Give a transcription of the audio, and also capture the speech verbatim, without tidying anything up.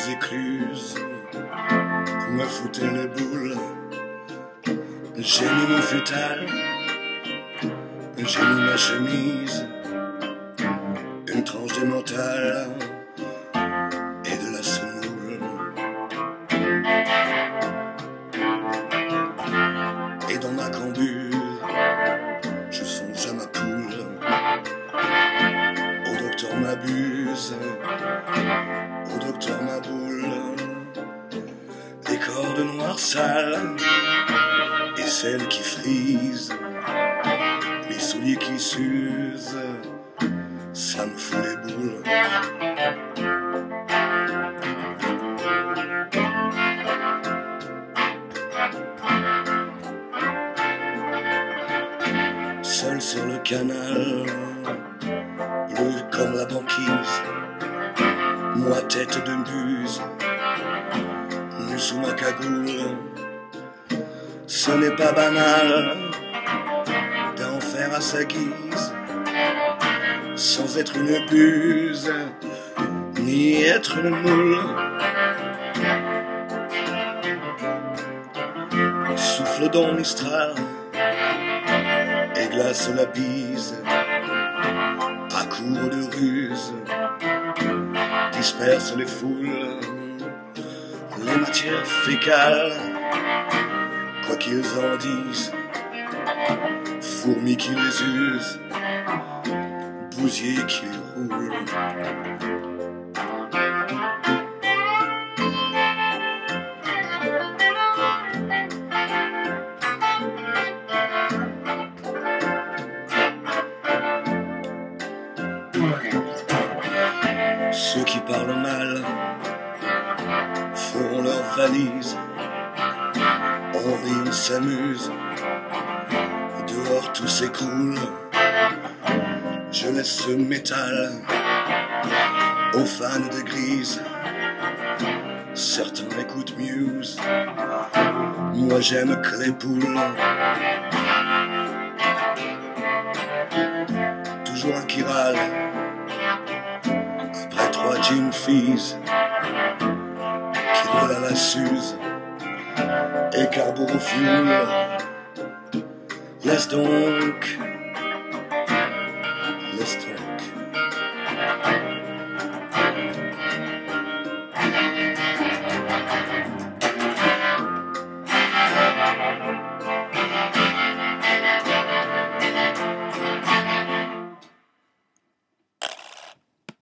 les écluses me foutaient les boules. J'ai mis mon futal, j'ai mis ma chemise, une tranche de mental et de la semoule. Et dans ma cambule, je songe à ma poule. Au docteur m'abuse, au docteur ma boule. Les cordes noires sales et celles qui frisent, les souliers qui s'usent, ça me fout les boules. Seul sur le canal, bleu comme la banquise, moi tête de buse, nu sous ma cagoule. Ce n'est pas banal d'en faire à sa guise, sans être une buse, ni être une moule. Souffle dans Mistral et glace la bise, à court de ruse, disperse les foules, les matières fécales, quoi qu'ils en disent, fourmis qui les usent, bousiers qui les roulent. Ceux qui parlent mal feront leurs valises. On rit, on s'amuse, dehors tout s'écoule. Je laisse ce métal aux fans de grise. Certains écoutent Muse, moi j'aime Claypool. Toujours un qui râle après trois gin fees, qui roule à la Suze et carbure au fioul. Laisse donc, laisse donc.